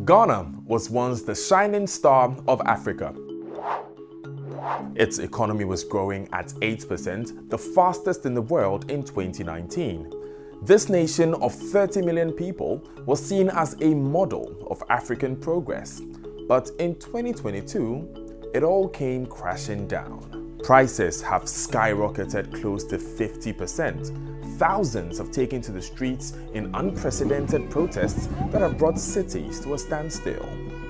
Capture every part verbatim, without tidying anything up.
Ghana was once the shining star of Africa. Its economy was growing at eight percent, the fastest in the world in twenty nineteen. This nation of thirty million people was seen as a model of African progress. But in twenty twenty-two, it all came crashing down. Prices have skyrocketed close to fifty percent. Thousands have taken to the streets in unprecedented protests that have brought cities to a standstill.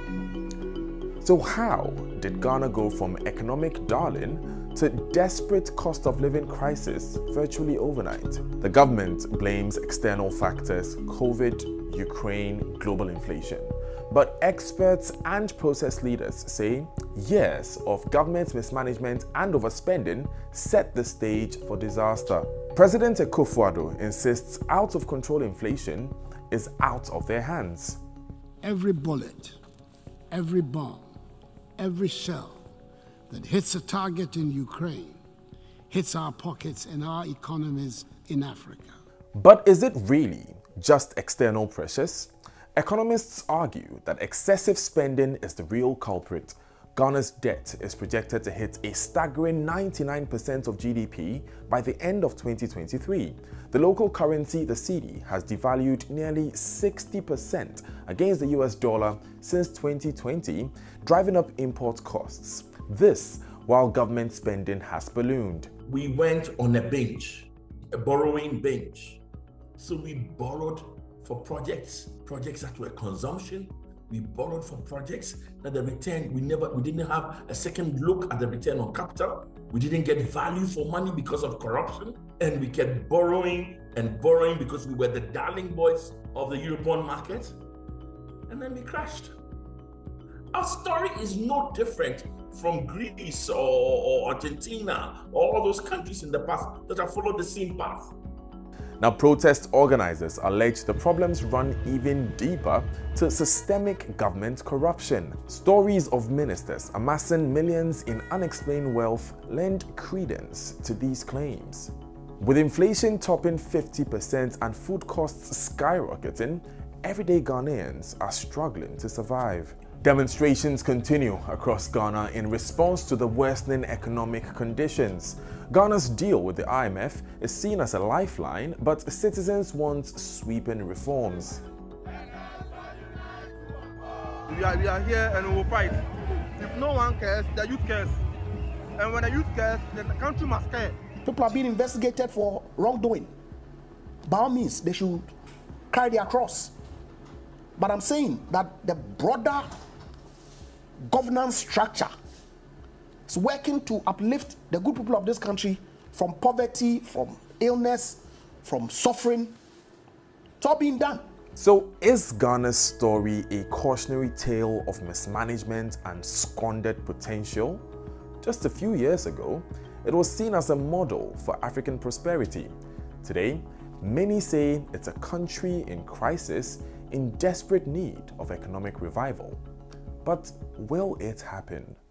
So how did Ghana go from economic darling to desperate cost of living crisis virtually overnight? The government blames external factors: COVID, Ukraine, global inflation. But experts and process leaders say years of government mismanagement and overspending set the stage for disaster. President Akufo-Addo insists out-of-control inflation is out of their hands. Every bullet, every bomb, every shell that hits a target in Ukraine hits our pockets and our economies in Africa. But is it really just external pressures? Economists argue that excessive spending is the real culprit. Ghana's debt is projected to hit a staggering ninety-nine percent of G D P by the end of twenty twenty-three. The local currency, the cedi, has devalued nearly sixty percent against the U S dollar since twenty twenty, driving up import costs. This while government spending has ballooned. We went on a binge, a borrowing binge. So we borrowed for projects, projects that were consumption. We borrowed for projects that the return, we never, we didn't have a second look at the return on capital. We didn't get value for money because of corruption. And we kept borrowing and borrowing because we were the darling boys of the European market. And then we crashed. Our story is no different from Greece or, or Argentina or all those countries in the past that have followed the same path. Now, protest organizers allege the problems run even deeper to systemic government corruption. Stories of ministers amassing millions in unexplained wealth lend credence to these claims. With inflation topping fifty percent and food costs skyrocketing, everyday Ghanaians are struggling to survive. Demonstrations continue across Ghana in response to the worsening economic conditions. Ghana's deal with the I M F is seen as a lifeline, but citizens want sweeping reforms. We are, we are here and we will fight. If no one cares, the youth cares. And when the youth cares, then the country must care. People are being investigated for wrongdoing. By all means, they should carry their cross. But I'm saying that the broader governance structure is working to uplift the good people of this country from poverty, from illness, from suffering. It's all being done. So is Ghana's story a cautionary tale of mismanagement and squandered potential? Just a few years ago, it was seen as a model for African prosperity. Today, many say it's a country in crisis, in desperate need of economic revival. But will it happen?